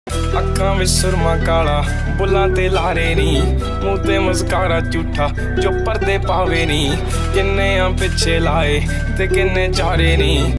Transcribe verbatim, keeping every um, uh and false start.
अक्खां विच सुरमा काला बुल्लां ते लारे नी, मूंह ते मस्कारा झूठा जो पर्दे पावे नी। किन्ने आ पिछे लाए ते किन्ने चारे नी।